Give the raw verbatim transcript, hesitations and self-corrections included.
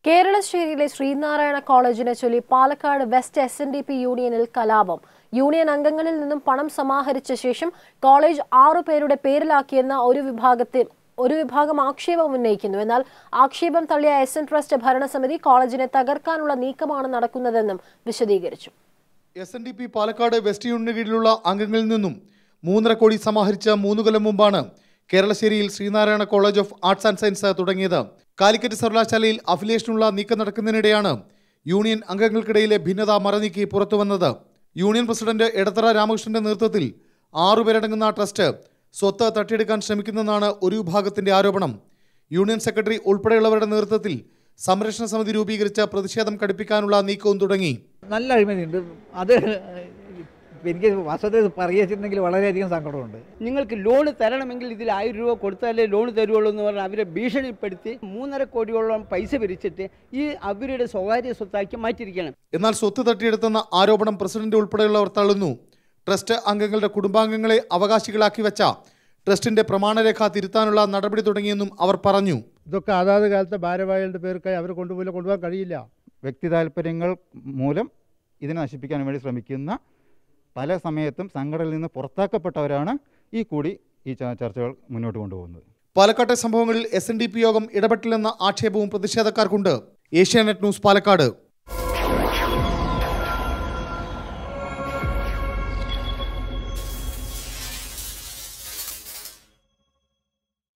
കേരളശ്ശേരിയിലെ ശ്രീനാരായണ കോളേജിനെ ചൊല്ലി Palakkad west S N D P യൂണിയനിൽ കലാപം. യൂണിയൻ അംഗങ്ങളിൽ നിന്നും പണം സമാഹരിച്ച ശേഷം കോളേജ് ആറു പേരുടെ പേരിലാക്കിയെന്ന ഒരു വിഭാഗത്തിൽ ഒരു വിഭാഗം ആക്ഷേപം ഉന്നയിക്കുന്നു. എന്നാൽ ആക്ഷേപം തള്ളിയ എസ് എൻ ട്രസ്റ്റ് ഭരണസമിതി കോളേജിനെ തകർക്കാനുള്ള നീക്കമാണ് നടക്കുന്നതെന്നും വിശദീകരിച്ചു. S N D P Palakkad west യൂണിയന് കീഴിലുള്ള അംഗങ്ങളിൽ നിന്നും മൂന്നര കോടി സമാഹരിച്ച മൂന്നു കൊല്ലം മുമ്പാണ് കേരളശ്ശേരിയിൽ Sree Narayana college of arts and science തുടങ്ങിയത്. കാലിക്കറ്റ് സർവകലാശാലയിൽ അഫിലിയേഷനുള്ള നീക്കം നടക്കുന്നതിനിടെയാണ് യൂണിയൻ അംഗങ്ങൾക്കിടയിലെ ഭിന്നത മറനീക്കി പുറത്തുവന്നത്. യൂണിയൻ പ്രസിഡന്റ് എടത്തറ രാമകൃഷ്ണന്റെ നേതൃത്വത്തിൽ ആറുപേരടങ്ങുന്ന ട്രസ്റ്റ് സ്വത്ത് തട്ടിയെടുക്കാൻ ശ്രമിക്കുന്നെന്നാണ് ഒരു വിഭാഗത്തിന്റെ ആരോപണം. യൂണിയൻ സെക്രട്ടറി ഉൾപ്പെടെയുള്ളവരുടെ നേതൃത്വത്തിൽ സംരക്ഷണ സമിതി രൂപീകരിച്ച പ്രതിഷേധം കടുപ്പിക്കാനുള്ള നീക്കവും തുടങ്ങി. നല്ല അഴിമതിയുണ്ട്. അത് എനിക്ക് വസ്തുത പറയുകയെങ്കിൽ വളരെയധികം സങ്കടമുണ്ട്. നിങ്ങൾക്ക് ലോൺ തരണമെങ്കിൽ ഇതിൽ ആയിരം രൂപ കൊടുത്താലേ ലോൺ തരുവുള്ളൂ എന്ന് പറഞ്ഞാൽ അവരെ ഭീഷണിപ്പെടുത്തി മൂന്നര കോടിയോളം പൈസ പിരിച്ചിട്ട് ഈ അവരുടെ സ്വകാര്യ സ്വത്താക്കി മാറ്റിയിരിക്കുകയാണ്. എന്നാൽ സ്വത്ത് തട്ടിയെടുത്തെന്ന ആരോപണം പ്രസിഡന്റ് ഉൾപ്പെടെയുള്ളവർ തള്ളുന്നു. ട്രസ്റ്റ് അംഗങ്ങളുടെ കുടുംബാംഗങ്ങളെ അവകാശികളാക്കി വെച്ച ട്രസ്റ്റിന്റെ പ്രമാണരേഖ തിരുത്താനുള്ള നടപടി തുടങ്ങിയെന്നും അവർ പറഞ്ഞു. ഇതൊക്കെ അതാത് കാലത്തെ ഭാരവാഹികളുടെ പേർക്കായി അവർ കൊണ്ടുപോയി കൊണ്ടുപോകാൻ കഴിയില്ല. വ്യക്തി താല്പര്യങ്ങൾ മൂലം ഇതിനെ നശിപ്പിക്കാൻ വേണ്ടി ശ്രമിക്കുന്ന പല സമയത്തും സംഘടനയിൽ നിന്ന് പുറത്താക്കപ്പെട്ടവരാണ് ഈ കൂടി ഈ ചർച്ചകൾ മുന്നോട്ട് കൊണ്ടുപോകുന്നത്. പാലക്കാട്ടെ സംഭവങ്ങളിൽ എസ് എൻ ഡി പി യോഗം ഇടപെട്ടില്ലെന്ന ആക്ഷേപവും പ്രതിഷേധക്കാർക്കുണ്ട്. ഏഷ്യാനെറ്റ് ന്യൂസ്, പാലക്കാട്.